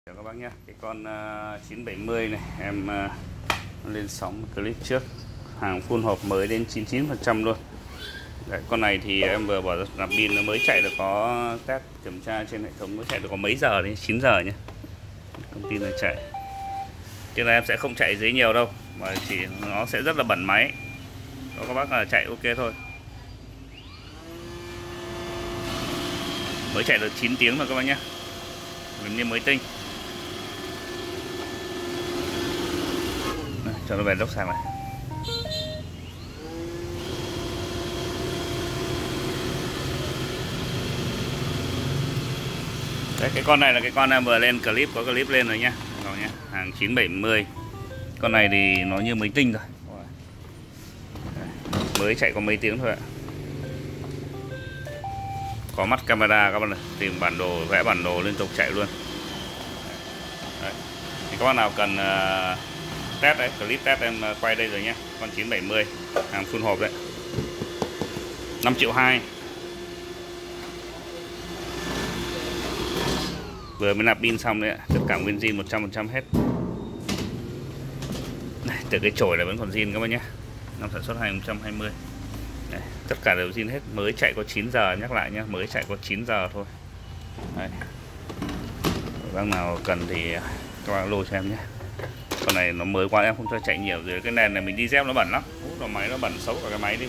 Chào các bác nhé, cái con 970 này em lên sóng clip trước, hàng full hộp mới đến 99% luôn. Đấy, con này thì em vừa bỏ nạp pin, nó mới chạy được có test kiểm tra trên hệ thống mới chạy được có mấy giờ đến 9 giờ nhé. Công ty này chạy, chứ là em sẽ không chạy dưới nhiều đâu, mà chỉ nó sẽ rất là bẩn máy. Đó, các bác là chạy ok thôi. Mới chạy được 9 tiếng rồi các bác nhé, gần như mới tinh. Cho nó về lốc sạc này. Đấy, cái con này là cái con em vừa lên clip, có clip lên rồi nhá. Rồi nhá, hàng 970. Con này thì nó như mới tinh rồi. Đấy, mới chạy có mấy tiếng thôi ạ. Có mắt camera các bạn này, tìm bản đồ, vẽ bản đồ liên tục chạy luôn. Đấy. Thì các bạn nào cần test đấy, clip test em quay đây rồi nhé. Con 970 hàng full hộp đấy, 5,2 triệu. Vừa mới nạp pin xong đấy ạ, tất cả nguyên zin 100% hết. Này, từ cái chổi này vẫn còn zin các bác nhé, năm sản xuất 2020. Đây, tất cả đều zin hết, mới chạy có 9 giờ, nhắc lại nhé, mới chạy có 9 giờ thôi. Đây. Bác nào cần thì các bác lô cho em nhé. Con này nó mới quá em không cho chạy nhiều, rồi cái nền này mình đi dép nó bẩn lắm, rồi máy nó bẩn xấu cả cái máy đi.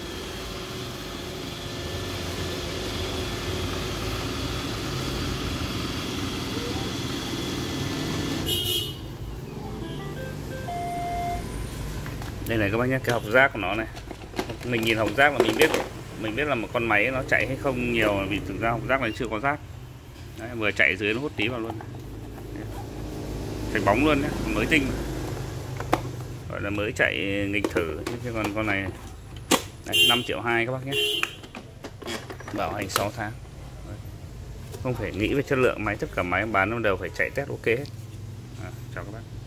Đây này các bác nhé, cái hộc rác của nó này, mình nhìn hộc rác là mình biết là một con máy nó chạy hay không nhiều, vì thực ra hộc rác này chưa có rác. Đấy, vừa chạy dưới nó hút tí vào luôn, chạy bóng luôn nhé, mới tinh, gọi là mới chạy nghịch thử. Chứ còn con này 5,2 triệu các bác nhé, bảo hành 6 tháng. Đấy. Không phải nghĩ về chất lượng máy, tất cả máy em bán nó đều phải chạy test ok hết. Chào các bác.